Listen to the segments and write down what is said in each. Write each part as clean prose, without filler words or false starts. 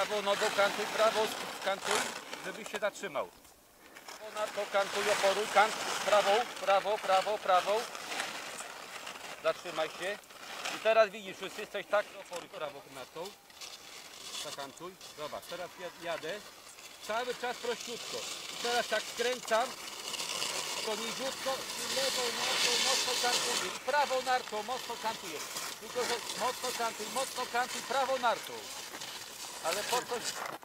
Prawą nogą kantuj, prawą kantuj, żebyś się zatrzymał. To kantuj, oporuj, prawą. Zatrzymaj się. I teraz widzisz, już jesteś tak, oporuj prawą natką. Zakantuj. Zobacz, teraz jadę. Cały czas prościutko. I teraz tak skręcam. To niziutko i lewą nartą mocno kantuję. I prawą nartą mocno kantuję. Tylko, że mocno kantuj prawą nartą. Ale po coś...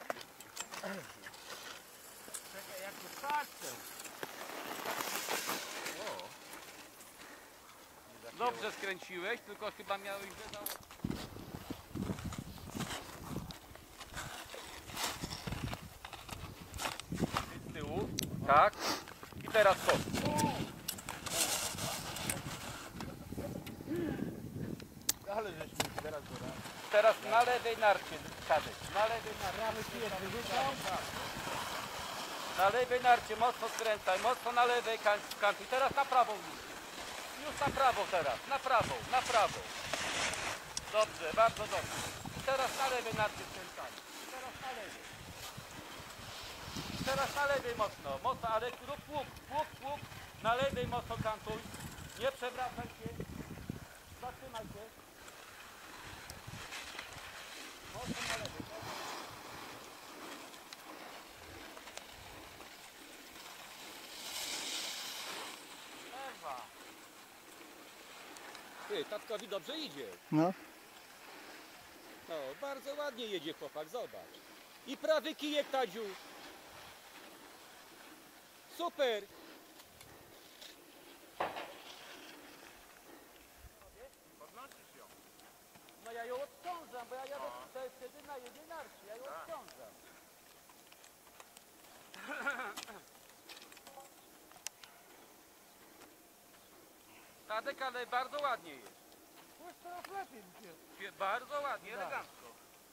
Czekaj, jak to patrzę. Dobrze skręciłeś, tylko chyba miałeś z tyłu. Tak. I teraz co? Ale żeśmy teraz dobra. Teraz na lewej narcie Tadek. Na lewej narcie. Na lewej narcie mocno skręcaj, mocno na lewej kantuj. Teraz na prawą już na prawą teraz. Na prawą. Dobrze, bardzo dobrze. I teraz na lewej narcie skręcamy. Teraz na lewej mocno, ale rób łuk. Na lewej mocno kantuj. Nie przewracaj się. Zatrzymaj się. Mocno na lewej. Ewa. Ty, tatkowi dobrze idzie. No. No, bardzo ładnie jedzie chłopak, zobacz. I prawy kijek, Tadziu. Super. Podnosisz ją. No ja ją odciążam, bo ja jadę tutaj wtedy na jednej narcie. Ja ją odciążam. Tadek, ale bardzo ładnie jest. To jest teraz lepiej mi się. Bardzo ładnie, elegancko.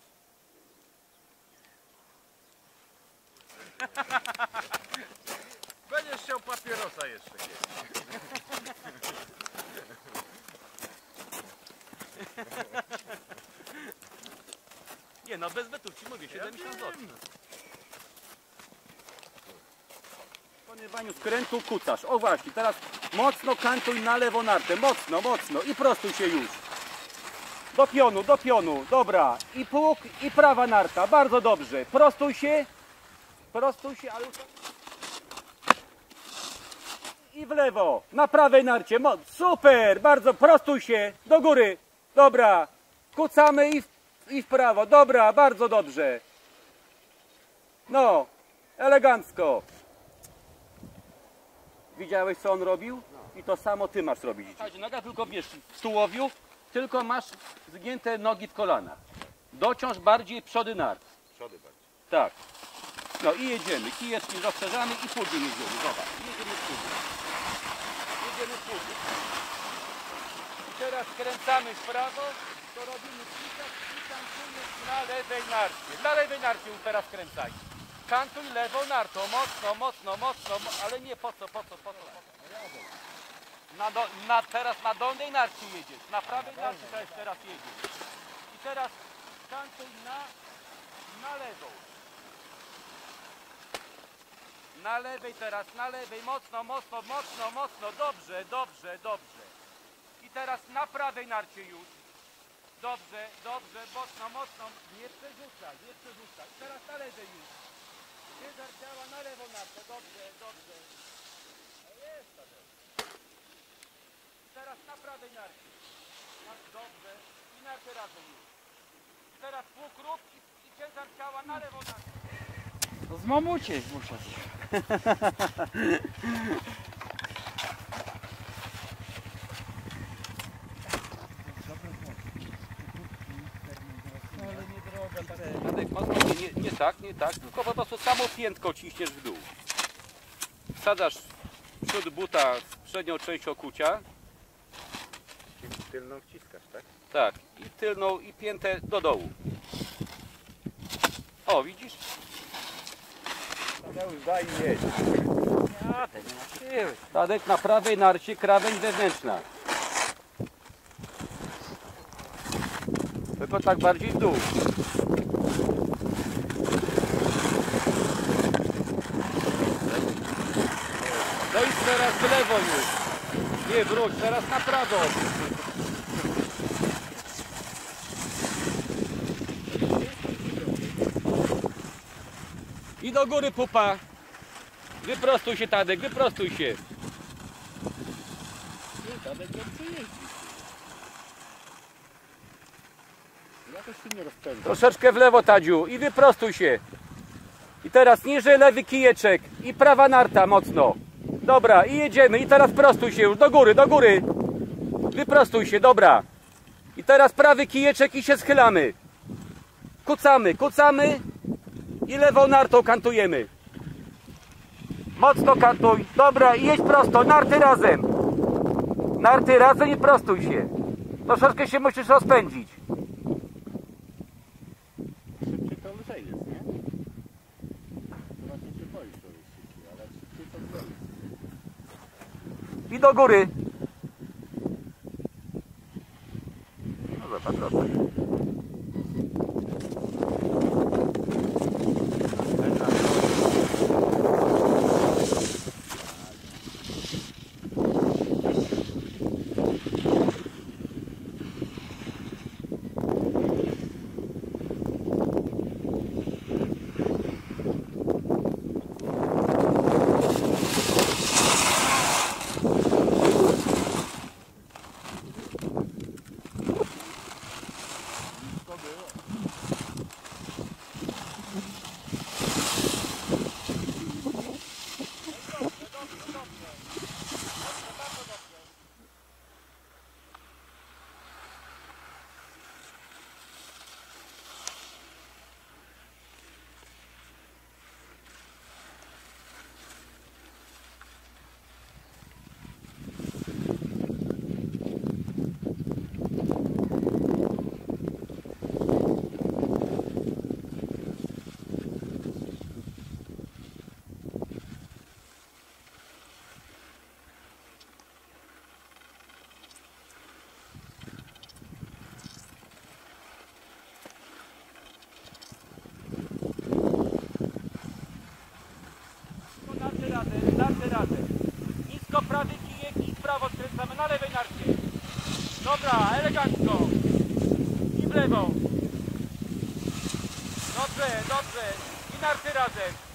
Będziesz chciał papierosa jeszcze kiedyś. Nie no, bez wetówki mówię, 70 zł. Panie Baniu, skrętu kucasz. O właśnie, teraz mocno kantuj na lewą nartę. Mocno i prostuj się już. Do pionu, dobra. I pług, i prawa narta, bardzo dobrze. Prostuj się, ale już... I w lewo, na prawej narcie. Super, bardzo, prostuj się, do góry. Dobra, kucamy i w prawo. Dobra, bardzo dobrze. No, elegancko. Widziałeś, co on robił? I to samo ty masz robić. Noga tylko wiesz, w tułowiu, tylko masz zgięte nogi w kolanach. Dociąż bardziej przody nart. Przody bardziej. Tak. No i jedziemy. Kijeczki rozszerzamy i pługiem jedziemy. Zobacz. Jedziemy pługiem. I teraz skręcamy w prawo, to robimy kilka na lewej narcie. Na lewej narcie teraz skręcaj. Kantuj lewą nartą, mocno, ale nie po co. Teraz na dolnej narcie jedziesz, na prawej narcie teraz jedziesz. I teraz kantuj na lewą. Na lewej teraz, mocno, dobrze. I teraz na prawej narcie już. Dobrze, mocno, nie przerzucaj. I teraz na lewej już. Ciężar działa na lewą nartę, dobrze. Jest to dobrze. I teraz na prawej narcie. Dobrze. I nartę razem już. I teraz pług rób i ciężar ciała na lewą nartę. To z mamucie muszę. Tadek, mocno nie tak, tylko po prostu samą piętką ciśniesz w dół. Wsadzasz przód buta w przednią część okucia. Czyli tylną wciskasz, tak? Tak, i tylną i piętę do dołu. O, widzisz? Tadeusz, daj jeść. Ja, te nie ma siły. Tadek, na prawej narcie krawędź wewnętrzna. Tylko tak bardziej w dół. No i teraz w lewo już. Nie, wróć, teraz na prawo. I do góry pupa. Wyprostuj się, Tadek, wyprostuj się. Nie, Tadek dobrze jeździ. Ja też się nie rozpędzam. Troszeczkę w lewo, Tadziu, i wyprostuj się. I teraz niżej lewy kijeczek i prawa narta mocno. Dobra, i jedziemy. I teraz prostuj się już, do góry, do góry. Wyprostuj się, dobra. I teraz prawy kijeczek i się schylamy. Kucamy, kucamy i lewą nartą kantujemy. Mocno kantuj. Dobra, i jedź prosto, narty razem. Narty razem i prostuj się. Troszeczkę się musisz rozpędzić. Szybciej to lżej jest, nie? Chyba nie się boisz, że jest szybciej, ale szybciej to lżej jest. I do góry. No zobacz, zobacz. Narty razem. Nisko prawy kijek i w prawo skręcamy na lewej narcie. Dobra, elegancko. I w lewą. Dobrze, dobrze. I narty razem.